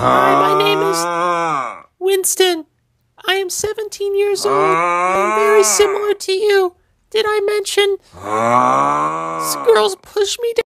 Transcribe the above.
Hi, my name is Winston. I am 17 years old. I am very similar to you. Did I mention girls push me